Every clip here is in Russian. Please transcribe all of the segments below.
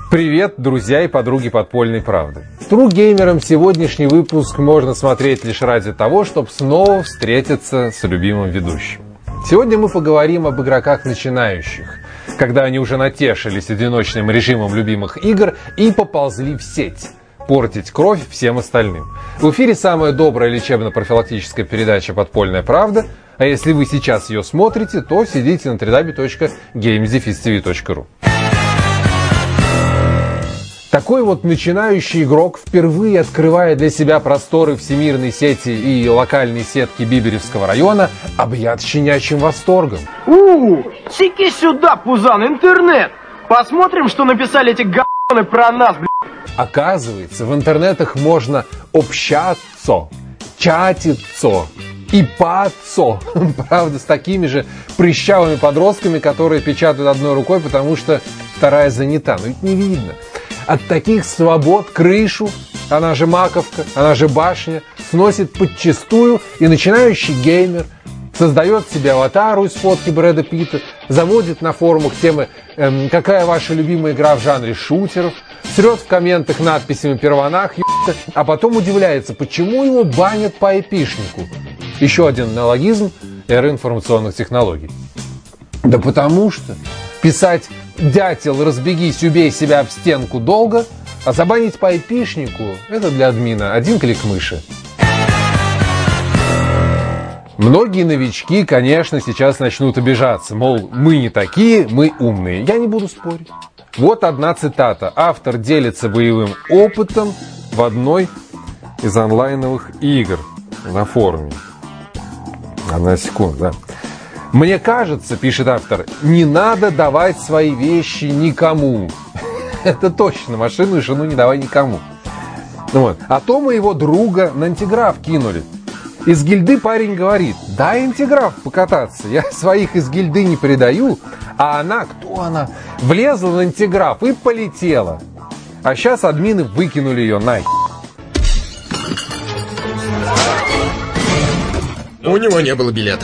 Привет, друзья и подруги подпольной правды. True Gamer'ам сегодняшний выпуск можно смотреть лишь ради того, чтобы снова встретиться с любимым ведущим. Сегодня мы поговорим об игроках начинающих, когда они уже натешились одиночным режимом любимых игр и поползли в сеть портить кровь всем остальным. В эфире самая добрая лечебно-профилактическая передача «Подпольная правда», а если вы сейчас ее смотрите, то сидите на www.games-tv.ru. Такой вот начинающий игрок, впервые открывая для себя просторы всемирной сети и локальной сетки Биберевского района, объят щенячьим восторгом. Тики сюда, пузан, интернет! Посмотрим, что написали эти г***ны про нас, блядь. Оказывается, в интернетах можно общаться, чатиться и паться. Правда, с такими же прыщавыми подростками, которые печатают одной рукой, потому что вторая занята. Но ведь не видно. От таких свобод крышу, она же маковка, она же башня, сносит подчистую, и начинающий геймер создает себе аватару из фотки Брэда Питта, заводит на форумах темы «Какая ваша любимая игра в жанре шутеров?», срет в комментах надписями «Первонах», а потом удивляется, почему его банят по айпишнику. Еще один неологизм эры информационных технологий. Да потому что писать «Дятел, разбегись, убей себя об стенку» долго, а забанить по айпишнику – это для админа один клик мыши. Многие новички, конечно, сейчас начнут обижаться, мол, мы не такие, мы умные. Я не буду спорить. Вот одна цитата. Автор делится боевым опытом в одной из онлайновых игр на форуме. Одна секунда, да. «Мне кажется, — пишет автор, — не надо давать свои вещи никому». Это точно, машину и жену не давай никому. Вот. А то моего друга на антиграф кинули. Из гильды парень говорит: дай антиграф покататься, я своих из гильды не предаю. А она, кто она, влезла на антиграф и полетела. А сейчас админы выкинули ее нахер. У него не было билета.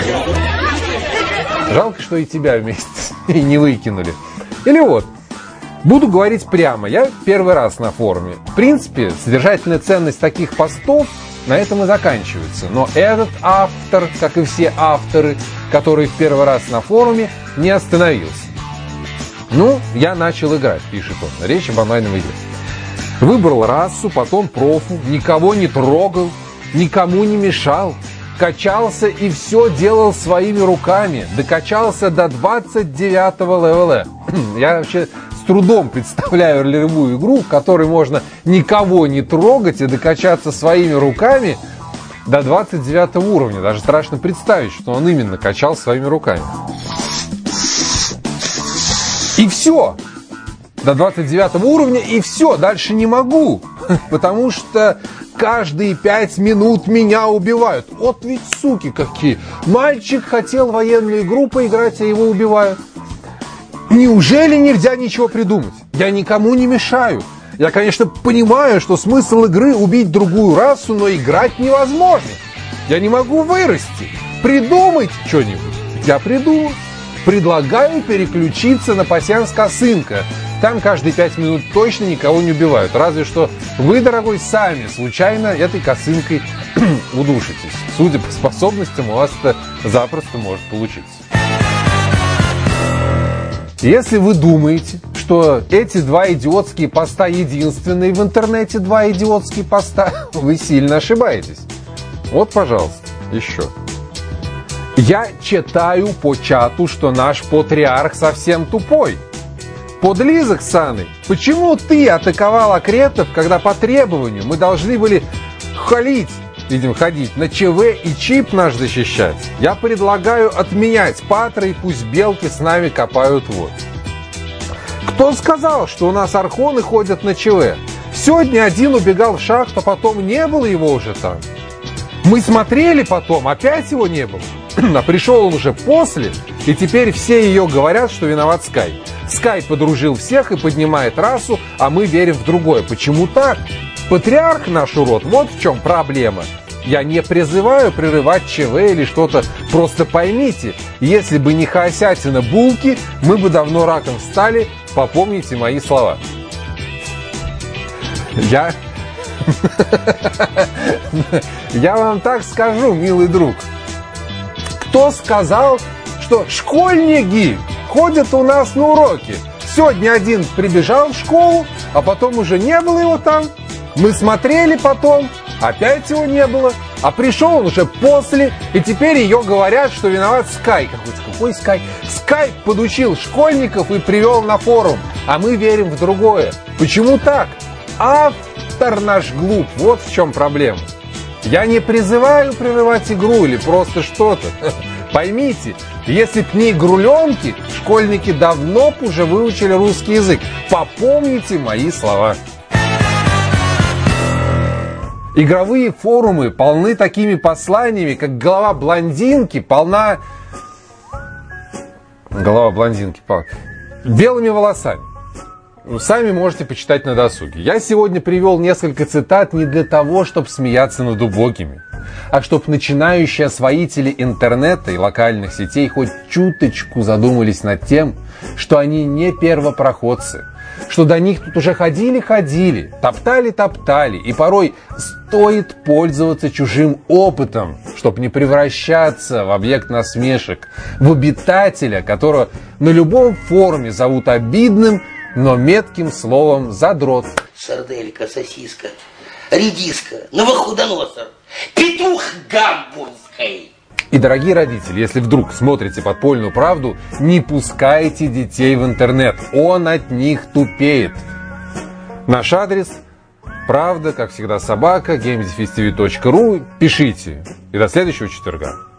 Жалко, что и тебя вместе и не выкинули. Или вот, буду говорить прямо, я первый раз на форуме. В принципе, содержательная ценность таких постов на этом и заканчивается. Но этот автор, как и все авторы, которые в первый раз на форуме, не остановился. Ну, я начал играть, пишет он. Речь об онлайновой игре. Выбрал расу, потом профу, никого не трогал, никому не мешал. Качался и все делал своими руками. Докачался до 29-го левела. Я вообще с трудом представляю ролевую игру, в которой можно никого не трогать и докачаться своими руками до 29 уровня. Даже страшно представить, что он именно качал своими руками. И все. До 29 уровня и все. Дальше не могу. Потому что каждые 5 минут меня убивают. Вот ведь суки какие. Мальчик хотел военную игру поиграть, а его убивают. Неужели нельзя ничего придумать? Я никому не мешаю. Я, конечно, понимаю, что смысл игры убить другую расу, но играть невозможно. Я не могу вырасти. Придумайте что-нибудь. Я придумал. Предлагаю переключиться на пасьянс косынка. Там каждые 5 минут точно никого не убивают. Разве что вы, дорогой, сами случайно этой косынкой удушитесь. Судя по способностям, у вас это запросто может получиться. Если вы думаете, что эти два идиотские поста единственные в интернете два идиотские поста, вы сильно ошибаетесь. Вот, пожалуйста, еще. Я читаю по чату, что наш патриарх совсем тупой. Подлизок, Саны, почему ты атаковал акретов, когда по требованию мы должны были ходить на ЧВ и чип наш защищать? Я предлагаю отменять патры, и пусть белки с нами копают вот. Кто сказал, что у нас архоны ходят на ЧВ? Сегодня один убегал в шахту, а потом не было его уже там. Мы смотрели потом, опять его не было. А пришел он уже после, и теперь все ее говорят, что виноват Скай. Скай подружил всех и поднимает расу, а мы верим в другое. Почему так? Патриарх наш урод, вот в чем проблема. Я не призываю прерывать ЧВ или что-то. Просто поймите, если бы не хаосятина булки, мы бы давно раком встали. Попомните мои слова. Я вам так скажу, милый друг. Кто сказал, что школьники ходят у нас на уроки? Сегодня один прибежал в школу, а потом уже не было его там. Мы смотрели потом, опять его не было. А пришел он уже после, и теперь ее говорят, что виноват Skype. Какой Skype? Skype подучил школьников и привел на форум. А мы верим в другое. Почему так? Автор наш глуп. Вот в чем проблема. Я не призываю прерывать игру или просто что-то. Поймите, если б не игруленки, школьники давно б уже выучили русский язык. Попомните мои слова. Игровые форумы полны такими посланиями, как голова блондинки полна... белыми волосами. Вы сами можете почитать на досуге. Я сегодня привел несколько цитат не для того, чтобы смеяться над убогими, а чтобы начинающие освоители интернета и локальных сетей хоть чуточку задумались над тем, что они не первопроходцы, что до них тут уже ходили, топтали, и порой стоит пользоваться чужим опытом, чтобы не превращаться в объект насмешек, в обитателя, которого на любом форуме зовут обидным, но метким словом задрот. Сарделька, сосиска, редиска, новохудоносор, петух гамбургский. И, дорогие родители, если вдруг смотрите «Подпольную правду», не пускайте детей в интернет. Он от них тупеет. Наш адрес правда, как всегда, собака, gamesdefistv.ru. Пишите. И до следующего четверга.